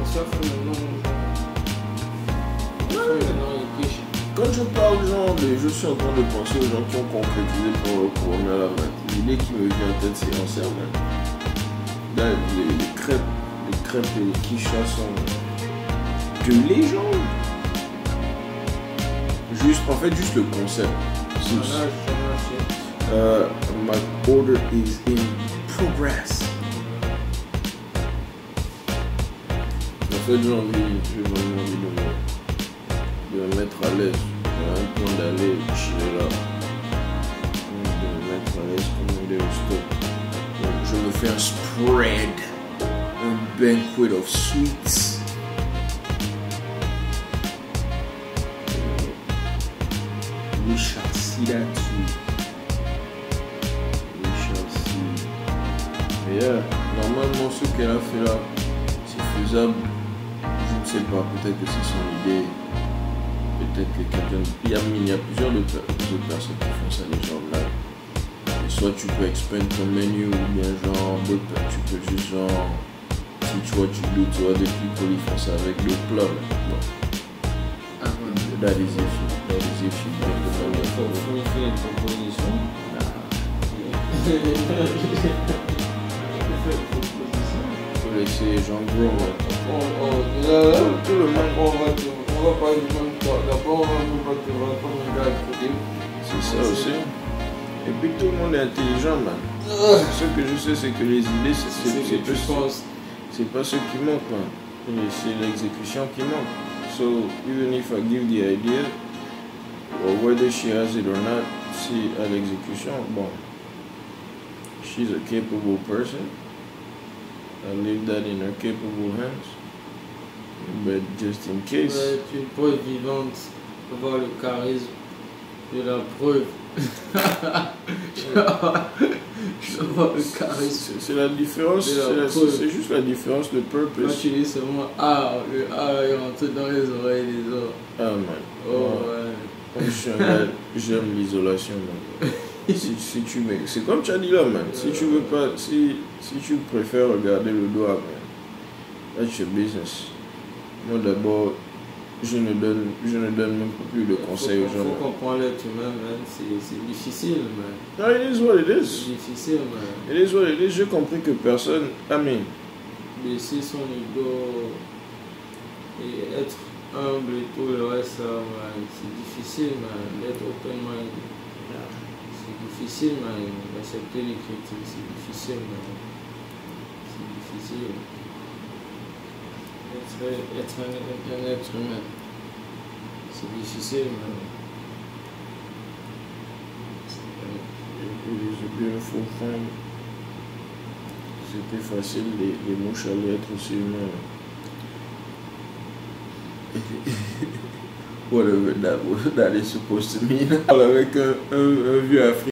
ça fait maintenant quand je parle genre je suis en train de penser aux gens qui ont concrétisé pour le corona là, l'idée qui me vient en tête c'est en serre, là, les crêpes et les quichas sont de légende. Juste le concept. My order is in progress. En fait, j'ai vraiment envie de me mettre à l'aise. J'ai un plan d'aller chiller là. De me mettre à l'aise, commander au stop. Donc, je me fais un spread, un banquet of sweets. We shall see that too. We shall see. Mais yeah, normalement, ce qu'elle a fait là, c'est faisable. Je ne sais pas, peut-être que c'est son idée. Peut-être que quelqu'un. Il y a plusieurs autres personnes qui font ça, les gens là. Et soit tu peux expand ton menu, ou bien genre, d'autres, tu peux juste genre. Si tu vois, des people ils font ça avec le plat. Bon. That is if you make the money. Faut faire une proposition. Faut laisser les gens grow. Tout le monde, on va pas du même temps. D'abord, on va pas te voir comme un gars à côté. C'est ça aussi. Et puis tout le monde est intelligent, man. Ce que je sais, c'est que les idées, c'est pas ce qui manque, man. C'est l'exécution qui manque. So, even if I give the idea, or whether she has it or not, see à l'exécution, bon, she's a capable person. I leave that in her capable hands. But just in case. Ouais, tu es une preuve vivante. Avoir le charisme de la preuve. Je vois le charisme. C'est la différence, c'est juste la différence de purpose. Quand tu dis seulement A, le A est rentré dans les oreilles des autres. Ah man. Oh ouais. Comme je suis un gars, j'aime l'isolation, man. si tu mets, c'est comme tu as dit là, man. Si tu veux pas, si tu préfères regarder le doigt, man, that's your business. Moi d'abord, je ne donne même plus de conseils aux gens. Il faut comprendre l'être humain, man. C'est difficile, man. No, it is what it is. C'est difficile, man. It is what it is. J'ai compris que personne, baisser son ego et être humble et tout le reste, man. C'est difficile, man. D'être open mind. C'est difficile, man. D'accepter les critiques, c'est difficile, man. C'est difficile. Être un être humain, c'est difficile, man. It is a beautiful thing. C'était facile, les mouches allaient être aussi humains. Whatever that is supposed to mean. Avec un vieux Africain.